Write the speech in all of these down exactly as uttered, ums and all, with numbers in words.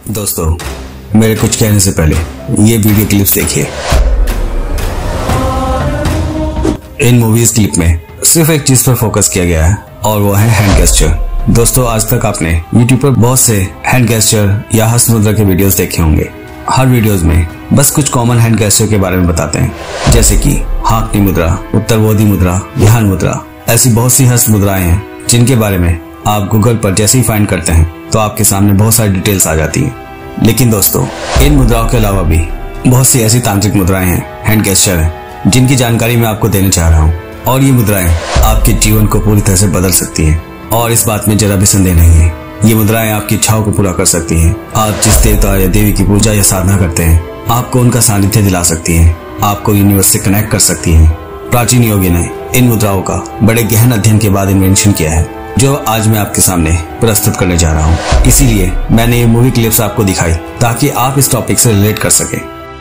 दोस्तों, मेरे कुछ कहने से पहले ये वीडियो क्लिप्स देखिए। इन मूवीज क्लिप में सिर्फ एक चीज पर फोकस किया गया है और वो है हैंड गेस्चर। दोस्तों, आज तक आपने यूट्यूब पर बहुत से हैंड गेस्चर या हस्त मुद्रा के वीडियोस देखे होंगे। हर वीडियोस में बस कुछ कॉमन हैंड गेस्चर के बारे में बताते हैं, जैसे कि हाकनी मुद्रा, उत्तरबोधि मुद्रा, ध्यान मुद्रा। ऐसी बहुत सी हस्त मुद्राएं हैं जिनके बारे में आप गूगल पर जैसे ही फाइंड करते हैं तो आपके सामने बहुत सारी डिटेल्स आ जाती हैं। लेकिन दोस्तों, इन मुद्राओं के अलावा भी बहुत सी ऐसी तांत्रिक मुद्राएं हैं, हैंड गेस्चर हैं, जिनकी जानकारी मैं आपको देने चाह रहा हूँ। और ये मुद्राएं आपके जीवन को पूरी तरह से बदल सकती हैं और इस बात में जरा भी संदेह नहीं है। ये मुद्राएं आपकी इच्छाओं को पूरा कर सकती हैं। आप जिस देवता या देवी की पूजा या साधना करते हैं, आपको उनका सानिध्य दिला सकती हैं, आपको यूनिवर्स से कनेक्ट कर सकती हैं। प्राचीन योगी ने इन मुद्राओं का बड़े गहन अध्ययन के बाद इन्वेंशन किया है, जो आज मैं आपके सामने प्रस्तुत करने जा रहा हूँ। इसीलिए मैंने ये मूवी क्लिप्स आपको दिखाई ताकि आप इस टॉपिक से रिलेट कर सके।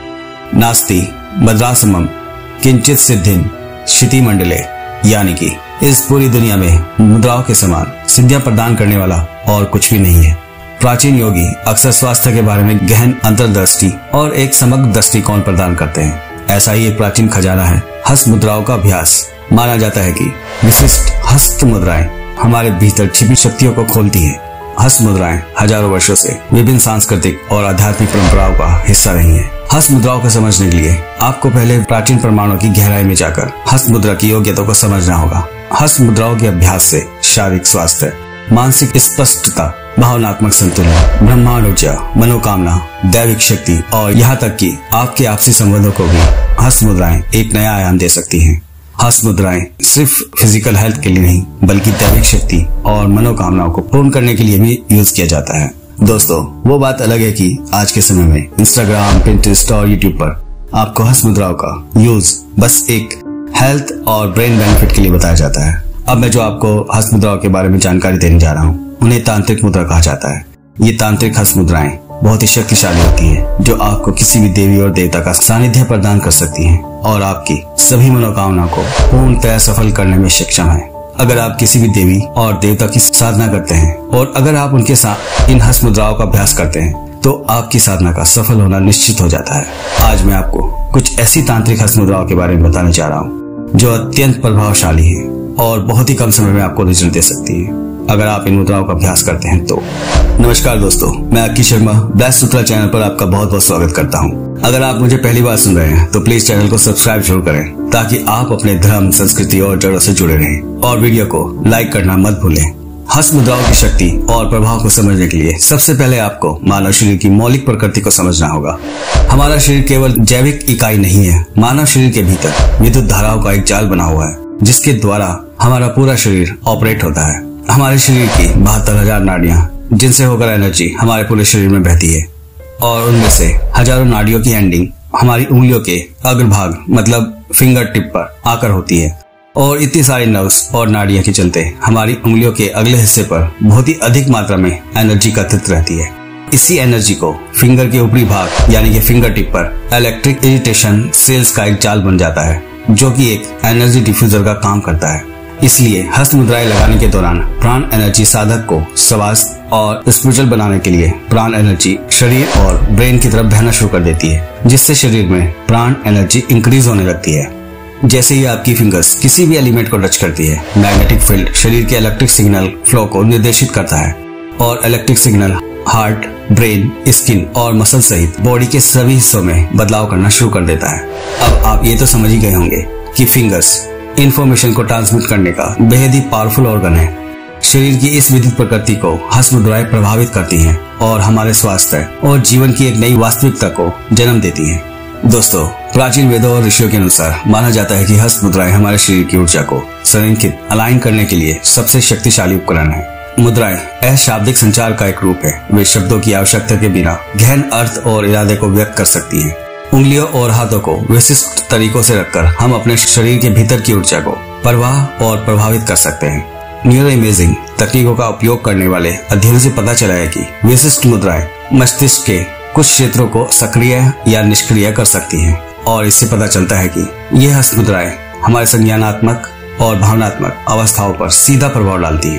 नास्ति मद्रासमम किंचित सिद्धिन क्षिति मंडले, यानी कि इस पूरी दुनिया में मुद्राओं के समान सिद्धियां प्रदान करने वाला और कुछ भी नहीं है। प्राचीन योगी अक्सर स्वास्थ्य के बारे में गहन अंतर्दृष्टि और एक समग्र दृष्टिकोण प्रदान करते हैं। ऐसा ही एक प्राचीन खजाना है हस्त मुद्राओं का अभ्यास। माना जाता है कि विशिष्ट हस्त मुद्राएं हमारे भीतर छिपी शक्तियों को खोलती हैं। हस्त मुद्राएं हजारों वर्षों से विभिन्न सांस्कृतिक और आध्यात्मिक परंपराओं का हिस्सा रही हैं। हस्त मुद्राओं को समझने के लिए आपको पहले प्राचीन प्रमाणों की गहराई में जाकर हस्त मुद्रा की योग्यता को समझना होगा। हस्त मुद्राओं के अभ्यास से शारीरिक स्वास्थ्य, मानसिक स्पष्टता, भावनात्मक संतुलन, ब्रह्मांड ऊर्जा, मनोकामना, दैविक शक्ति और यहाँ तक कि आपके आपसी संबंधों को भी हस्त मुद्राएं एक नया आयाम दे सकती हैं। हस्त मुद्राएं सिर्फ फिजिकल हेल्थ के लिए नहीं, बल्कि दैविक शक्ति और मनोकामनाओं को पूर्ण करने के लिए भी यूज किया जाता है। दोस्तों, वो बात अलग है कि आज के समय में इंस्टाग्राम, पिंटरेस्ट और यूट्यूब पर आपको हस्त मुद्राओं का यूज बस एक हेल्थ और ब्रेन बेनिफिट के लिए बताया जाता है। अब मैं जो आपको हस्त मुद्राओं के बारे में जानकारी देने जा रहा हूँ, उन्हें तांत्रिक मुद्रा कहा जाता है। ये तांत्रिक हस्त मुद्राएं बहुत ही शक्तिशाली होती हैं, जो आपको किसी भी देवी और देवता का सानिध्य प्रदान कर सकती हैं और आपकी सभी मनोकामनाओं को पूर्णतः सफल करने में सक्षम है। अगर आप किसी भी देवी और देवता की साधना करते हैं और अगर आप उनके साथ इन हस्त मुद्राओं का अभ्यास करते हैं, तो आपकी साधना का सफल होना निश्चित हो जाता है। आज मैं आपको कुछ ऐसी तांत्रिक हस्त मुद्राओं के बारे में बताने जा रहा हूँ जो अत्यंत प्रभावशाली है और बहुत ही कम समय में आपको रिजल्ट दे सकती है, अगर आप इन मुद्राओं का अभ्यास करते हैं तो। नमस्कार दोस्तों, मैं अक्की शर्मा ब्लेस्ड सूत्रा चैनल पर आपका बहुत बहुत स्वागत करता हूं। अगर आप मुझे पहली बार सुन रहे हैं तो प्लीज चैनल को सब्सक्राइब जरूर करें, ताकि आप अपने धर्म, संस्कृति और जड़ों से जुड़े रहें। और वीडियो को लाइक करना मत भूलें। हस्त मुद्राओं की शक्ति और प्रभाव को समझने के लिए सबसे पहले आपको मानव शरीर की मौलिक प्रकृति को समझना होगा। हमारा शरीर केवल जैविक इकाई नहीं है। मानव शरीर के भीतर विद्युत धाराओं का एक जाल बना हुआ है, जिसके द्वारा हमारा पूरा शरीर ऑपरेट होता है। हमारे शरीर की बहत्तर हजार नाड़ियां, जिनसे होकर एनर्जी हमारे पूरे शरीर में बहती है, और उनमें से हजारों नाड़ियों की एंडिंग हमारी उंगलियों के अग्रभाग मतलब फिंगर टिप पर आकर होती है। और इतनी सारी नर्व्स और नाड़ियां के चलते हमारी उंगलियों के अगले हिस्से पर बहुत ही अधिक मात्रा में एनर्जी एकत्रित रहती है। इसी एनर्जी को फिंगर के ऊपरी भाग यानी कि फिंगर टिप पर इलेक्ट्रिक इरिटेशन सेल्स का एक जाल बन जाता है, जो कि एक एनर्जी डिफ्यूजर का काम करता है। इसलिए हस्त मुद्राएं लगाने के दौरान प्राण एनर्जी साधक को स्वास्थ्य और स्पिरिचुअल बनाने के लिए प्राण एनर्जी शरीर और ब्रेन की तरफ बहना शुरू कर देती है, जिससे शरीर में प्राण एनर्जी इंक्रीज होने लगती है। जैसे ही आपकी फिंगर्स किसी भी एलिमेंट को टच करती है, मैग्नेटिक फील्ड शरीर के इलेक्ट्रिक सिग्नल फ्लो को निर्देशित करता है और electric signal heart, brain, skin और मसल सहित बॉडी के सभी हिस्सों में बदलाव करना शुरू कर देता है। अब आप ये तो समझ ही गए होंगे कि फिंगर्स इंफॉर्मेशन को ट्रांसमिट करने का बेहद ही पावरफुल ऑर्गन है। शरीर की इस विद्युत प्रकृति को हस्त मुद्राएं प्रभावित करती हैं और हमारे स्वास्थ्य और जीवन की एक नई वास्तविकता को जन्म देती हैं। दोस्तों, प्राचीन वेदों और ऋषियों के अनुसार माना जाता है कि हस्त मुद्राएं हमारे शरीर की ऊर्जा को संरेखित अलाइन करने के लिए सबसे शक्तिशाली उपकरण है। मुद्राएं अशाब्दिक संचार का एक रूप है। वे शब्दों की आवश्यकता के बिना गहन अर्थ और इरादे को व्यक्त कर सकती हैं। उंगलियों और हाथों को विशिष्ट तरीकों से रखकर हम अपने शरीर के भीतर की ऊर्जा को परवाह और प्रभावित कर सकते हैं। न्यूरो इमेजिंग तकनीकों का उपयोग करने वाले अध्ययन से पता चला है कि विशिष्ट मुद्राएं मस्तिष्क के कुछ क्षेत्रों को सक्रिय या निष्क्रिय कर सकती हैं, और इससे पता चलता है कि ये हस्त मुद्राएं हमारे संज्ञानात्मक और भावनात्मक अवस्थाओं पर सीधा प्रभाव डालती हैं।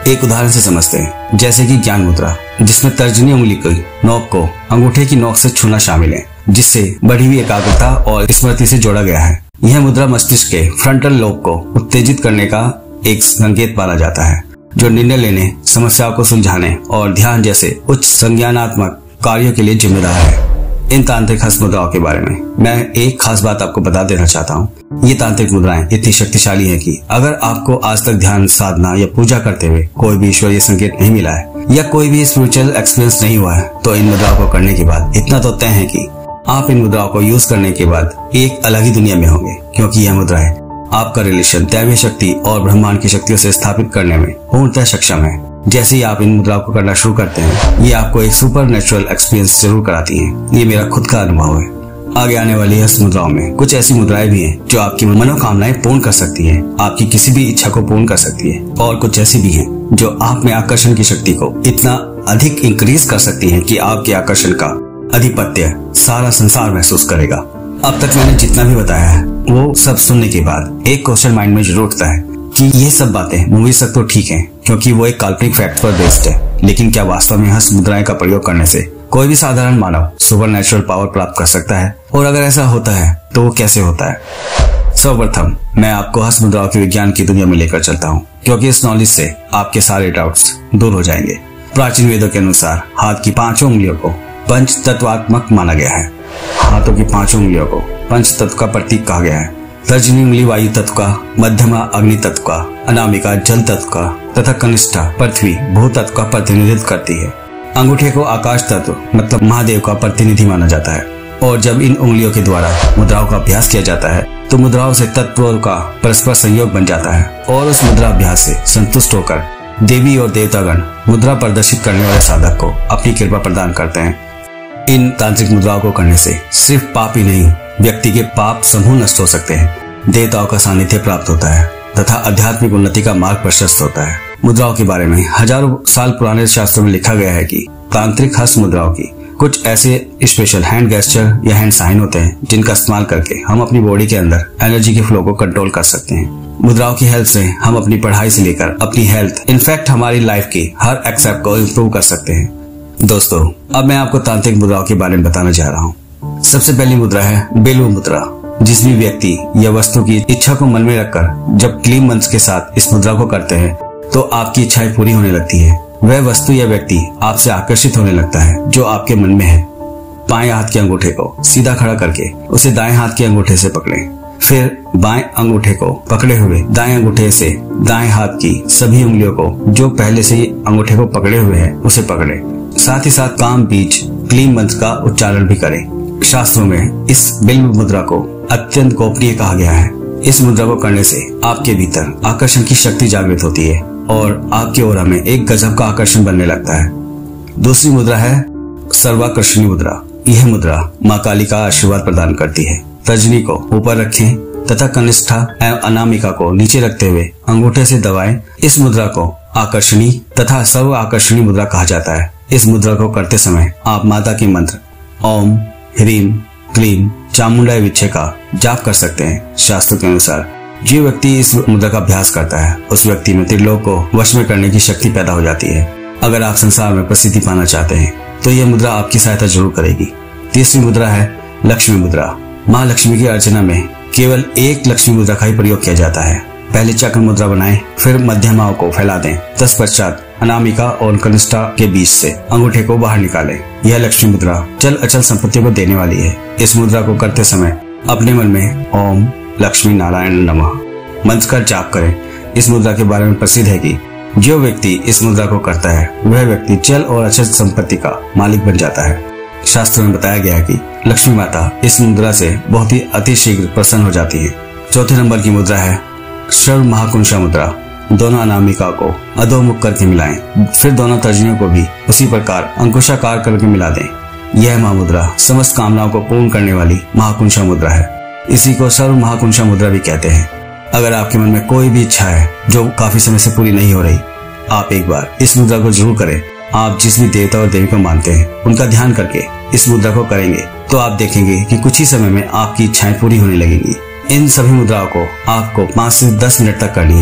एक उदाहरण से समझते हैं, जैसे कि ज्ञान मुद्रा, जिसमें तर्जनी उंगली की नोक को अंगूठे की नोक से छूना शामिल है, जिससे बढ़ी हुई एकाग्रता और स्मृति से जोड़ा गया है। यह मुद्रा मस्तिष्क के फ्रंटल लोब को उत्तेजित करने का एक संकेत माना जाता है, जो निर्णय लेने, समस्याओं को सुलझाने और ध्यान जैसे उच्च संज्ञानात्मक कार्यों के लिए जिम्मेदार है। इन तांत्रिक हस्त मुद्राओं के बारे में मैं एक खास बात आपको बता देना चाहता हूँ। ये तांत्रिक मुद्राएं इतनी शक्तिशाली हैं कि अगर आपको आज तक ध्यान साधना या पूजा करते हुए कोई भी ईश्वरीय संकेत नहीं मिला है या कोई भी स्पिरिचुअल एक्सपीरियंस नहीं हुआ है, तो इन मुद्राओं को करने के बाद इतना तो तय है कि आप इन मुद्राओं को यूज करने के बाद एक अलग ही दुनिया में होंगे, क्योंकि यह मुद्राएं आपका रिलेशन दैवीय शक्ति और ब्रह्मांड की शक्तियों से स्थापित करने में पूर्णतः सक्षम है। जैसे ही आप इन मुद्राओं को करना शुरू करते हैं, ये आपको एक सुपर नेचुरल एक्सपीरियंस जरूर कराती हैं। ये मेरा खुद का अनुभव है। आगे आने वाली हस्त मुद्राओं में कुछ ऐसी मुद्राएं भी हैं जो आपकी मनोकामनाएं पूर्ण कर सकती हैं, आपकी किसी भी इच्छा को पूर्ण कर सकती है, और कुछ ऐसी भी हैं जो आप में आकर्षण की शक्ति को इतना अधिक इंक्रीज कर सकती है कि आपके आकर्षण का आधिपत्य सारा संसार महसूस करेगा। अब तक मैंने जितना भी बताया है वो सब सुनने के बाद एक क्वेश्चन माइंड में जरूर उठता है कि ये सब बातें मूवीज तक तो ठीक हैं, क्योंकि वो एक काल्पनिक फैक्ट पर बेस्ड है, लेकिन क्या वास्तव में हस्त मुद्राएं का प्रयोग करने से कोई भी साधारण मानव सुपर नेचुरल पावर प्राप्त कर सकता है? और अगर ऐसा होता है तो वो कैसे होता है? सर्वप्रथम मैं आपको हस्त मुद्राओं के विज्ञान की दुनिया में लेकर चलता हूँ, क्योंकि इस नॉलेज से आपके सारे डाउट्स दूर हो जाएंगे। प्राचीन वेदों के अनुसार हाथ की पांचों उंगलियों को पंच तत्वात्मक माना गया है। हाथों की पांचों उंगलियों को पंच तत्व का प्रतीक कहा गया है। तर्जनी उंगली वायु तत्व का, मध्यमा अग्नि तत्व का, अनामिका जल तत्व का तथा कनिष्ठा पृथ्वी भू तत्व का प्रतिनिधित्व करती है। अंगूठे को आकाश तत्व मतलब महादेव का प्रतिनिधि माना जाता है। और जब इन उंगलियों के द्वारा मुद्राओं का अभ्यास किया जाता है तो मुद्राओं से तत्वों का परस्पर संयोग बन जाता है, और उस मुद्रा अभ्यास से संतुष्ट होकर देवी और देवतागण मुद्रा प्रदर्शित करने वाले साधक को अपनी कृपा प्रदान करते हैं। इन तांत्रिक मुद्राओं को करने से सिर्फ पाप ही नहीं, व्यक्ति के पाप समूह नष्ट हो सकते हैं, देवताओं का सानिध्य प्राप्त होता है तथा आध्यात्मिक उन्नति का मार्ग प्रशस्त होता है। मुद्राओं के बारे में हजारों साल पुराने शास्त्रों में लिखा गया है कि तांत्रिक हस्त मुद्राओं की कुछ ऐसे स्पेशल हैंड गेस्चर या हैंड साइन होते हैं जिनका इस्तेमाल करके हम अपनी बॉडी के अंदर एनर्जी के फ्लो को कंट्रोल कर सकते हैं। मुद्राओं की हेल्प से हम अपनी पढ़ाई से लेकर अपनी हेल्थ, इनफैक्ट हमारी लाइफ की हर एक्सेप्ट को इम्प्रूव कर सकते हैं। दोस्तों, अब मैं आपको तांत्रिक मुद्राओं के बारे में बताना चाह रहा हूँ। सबसे पहली मुद्रा है बिल्व मुद्रा। जिस भी व्यक्ति या वस्तु की इच्छा को मन में रखकर जब क्लीन मंत्र के साथ इस मुद्रा को करते हैं तो आपकी इच्छाएं पूरी होने लगती है। वह वस्तु या व्यक्ति आपसे आकर्षित होने लगता है जो आपके मन में है। बाएं हाथ के अंगूठे को सीधा खड़ा करके उसे दाएं हाथ के अंगूठे से पकड़ें। फिर बाएं अंगूठे को पकड़े हुए दाएं अंगूठे से दाएं हाथ की सभी उंगलियों को जो पहले से ही अंगूठे को पकड़े हुए हैं उसे पकड़े। साथ ही साथ काम बीच क्लीन मंत्र का उच्चारण भी करें। शास्त्रों में इस बिल्व मुद्रा को अत्यंत गोपनीय कहा गया है। इस मुद्रा को करने से आपके भीतर आकर्षण की शक्ति जागृत होती है और आपके ओरा में एक गजब का आकर्षण बनने लगता है। दूसरी मुद्रा है सर्वाकर्षणी मुद्रा। यह मुद्रा माँ काली का आशीर्वाद प्रदान करती है। तर्जनी को ऊपर रखें तथा कनिष्ठा एवं अनामिका को नीचे रखते हुए अंगूठे से दबाएं। इस मुद्रा को आकर्षणी तथा सर्व आकर्षणी मुद्रा कहा जाता है। इस मुद्रा को करते समय आप माता के मंत्र ओम ह्रीम क्लीम चामुंडाय विच्छे का जाप कर सकते हैं। शास्त्र के अनुसार जो व्यक्ति इस मुद्रा का अभ्यास करता है उस व्यक्ति में त्रिलोक को वश में करने की शक्ति पैदा हो जाती है। अगर आप संसार में प्रसिद्धि पाना चाहते हैं तो यह मुद्रा आपकी सहायता जरूर करेगी। तीसरी मुद्रा है लक्ष्मी मुद्रा। माँ लक्ष्मी की अर्चना में केवल एक लक्ष्मी मुद्रा का ही प्रयोग किया जाता है। पहले चक्र मुद्रा बनाएं, फिर मध्यमाओं को फैला दें। तत्पश्चात अनामिका और कनिष्ठा के बीच से अंगूठे को बाहर निकालें। यह लक्ष्मी मुद्रा चल अचल संपत्तियों को देने वाली है। इस मुद्रा को करते समय अपने मन में ओम लक्ष्मी नारायण नमः मंत्र का जाप करें। इस मुद्रा के बारे में प्रसिद्ध है कि जो व्यक्ति इस मुद्रा को करता है वह व्यक्ति चल और अचल संपत्ति का मालिक बन जाता है। शास्त्रों में बताया गया है कि लक्ष्मी माता इस मुद्रा से बहुत ही अतिशीघ्र प्रसन्न हो जाती है। चौथे नंबर की मुद्रा है सर्व महाकुंशा मुद्रा। दोनों अनामिका को अधोमुख करके मिलाएं, फिर दोनों तर्जनियों को भी उसी प्रकार अंकुशाकार करके मिला दें। यह महामुद्रा समस्त कामनाओं को पूर्ण करने वाली महाकुंशा मुद्रा है। इसी को सर्व महाकुंशा मुद्रा भी कहते हैं। अगर आपके मन में कोई भी इच्छा है जो काफी समय से पूरी नहीं हो रही, आप एक बार इस मुद्रा को जरूर करें। आप जिस भी देवता और देवी को मानते हैं उनका ध्यान करके इस मुद्रा को करेंगे तो आप देखेंगे कि कुछ ही समय में आपकी इच्छाएं पूरी होने लगेंगी। इन सभी मुद्राओं को आपको पाँच से दस मिनट तक करनी है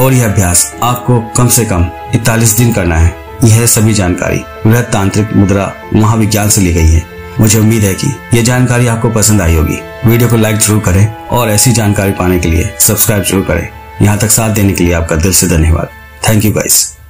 और यह अभ्यास आपको कम से कम इकतालीस दिन करना है। यह सभी जानकारी वृहत तांत्रिक मुद्रा महाविज्ञान से ली गई है। मुझे उम्मीद है कि यह जानकारी आपको पसंद आई होगी। वीडियो को लाइक जरूर करें और ऐसी जानकारी पाने के लिए सब्सक्राइब जरूर करें। यहाँ तक साथ देने के लिए आपका दिल से धन्यवाद। Thank you guys.